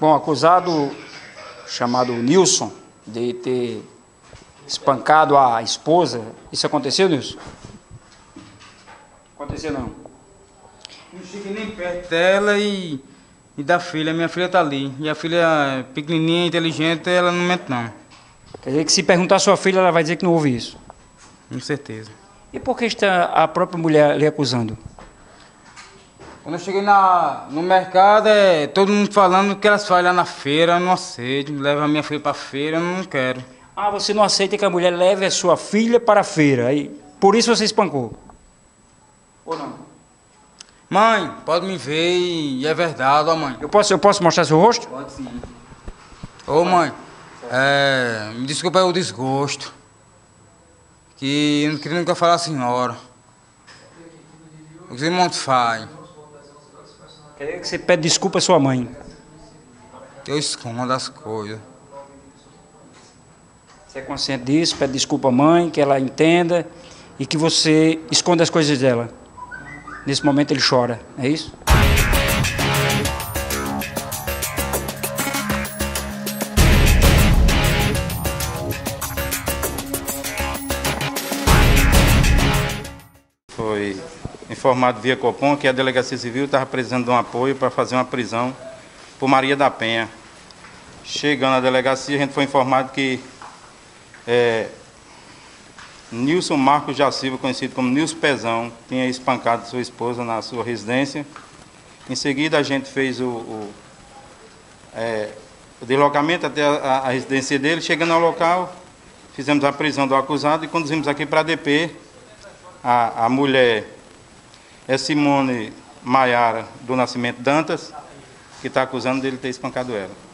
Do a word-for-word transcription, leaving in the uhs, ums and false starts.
Bom, acusado chamado Nilson de ter espancado a esposa, isso aconteceu, Nilson? Aconteceu não? Não cheguei nem perto dela e, e da filha, minha filha tá ali. E a filha pequenininha, inteligente, ela não mente não. Quer dizer que se perguntar à sua filha, ela vai dizer que não ouve isso. Com certeza. E por que está a própria mulher lhe acusando? Quando eu cheguei na, no mercado, é todo mundo falando que elas fazem lá na feira, eu não aceito. Leva a minha filha pra feira, eu não quero. Ah, você não aceita que a mulher leve a sua filha para a feira, aí, por isso você espancou? Ou não? Mãe, pode me ver e é verdade, ó mãe. Eu posso, eu posso mostrar seu rosto? Pode sim. Ô mãe, é, me desculpa aí o desgosto. Que eu não queria nunca falar a senhora. O que os irmãos fazem? Quer dizer que você pede desculpa à sua mãe? Eu escondo as coisas. Você é consciente disso, pede desculpa à mãe, que ela entenda e que você esconda as coisas dela. Nesse momento ele chora, é isso? Foi informado via Copom que a Delegacia Civil estava precisando de um apoio para fazer uma prisão por Maria da Penha. Chegando à delegacia, a gente foi informado que é, Nilson Marcos da Silva, conhecido como Nilson Pezão, tinha espancado sua esposa na sua residência. Em seguida, a gente fez o, o, é, o deslocamento até a, a residência dele. Chegando ao local, fizemos a prisão do acusado e conduzimos aqui para a D P. A, a mulher é Simone Maiara do Nascimento Dantas, que está acusando dele ter espancado ela.